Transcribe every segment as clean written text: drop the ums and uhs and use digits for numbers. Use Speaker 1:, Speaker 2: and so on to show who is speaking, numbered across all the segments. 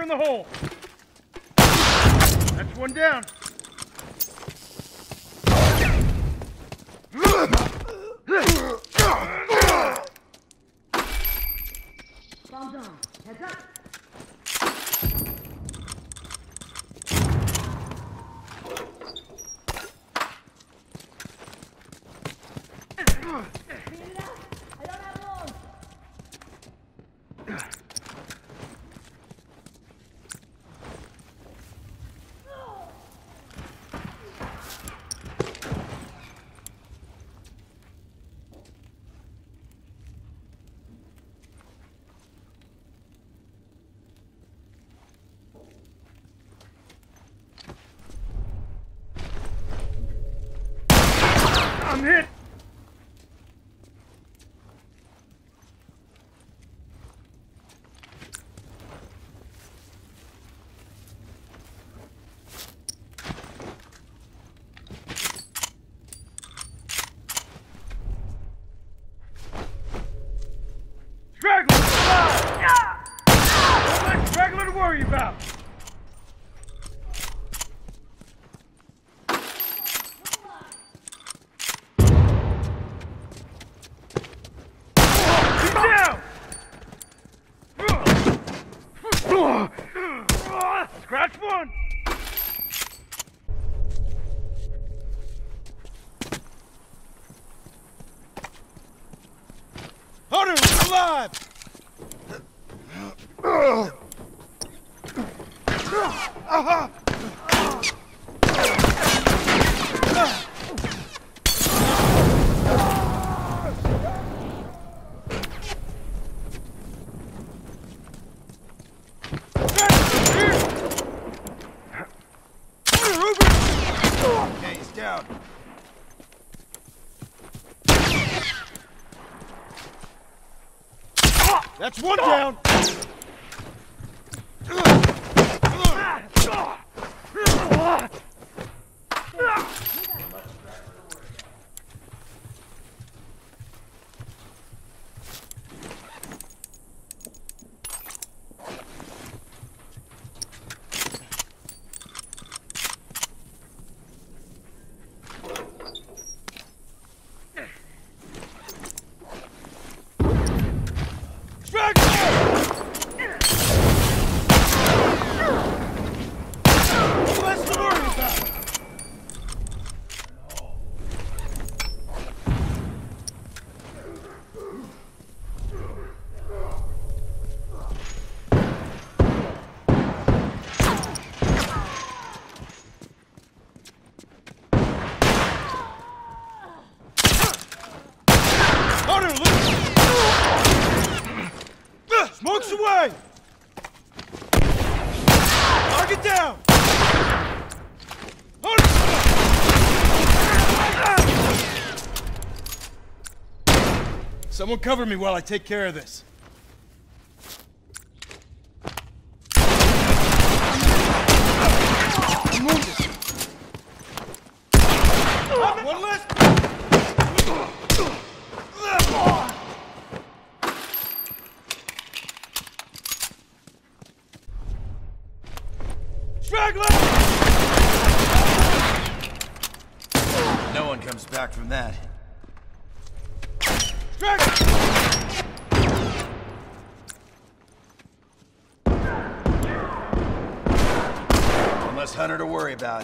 Speaker 1: in the hole. That's one down.
Speaker 2: Calm down. Heads up.
Speaker 1: I'm hit! Straggler! Don't let Straggler to worry about! Scratch one! Hunter, alive!
Speaker 3: Okay, he's down.
Speaker 1: That's one down! Smokes away! Target down! Someone cover me while I take care of this. I'm wounded. One less! Straggler!
Speaker 3: No one comes back from that.
Speaker 1: Straggler!
Speaker 3: One less hunter to worry about.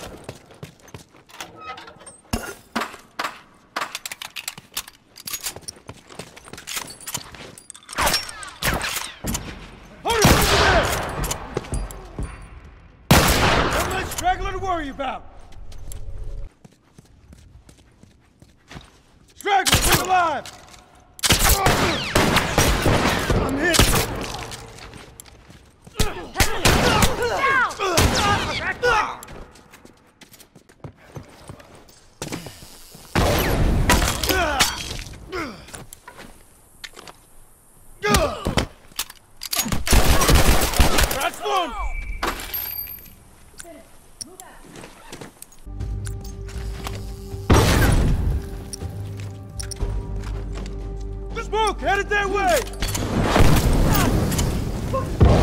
Speaker 1: Straggler to worry about! Straggler, he's alive! I'm hit! That's one! Smoke! Headed that way!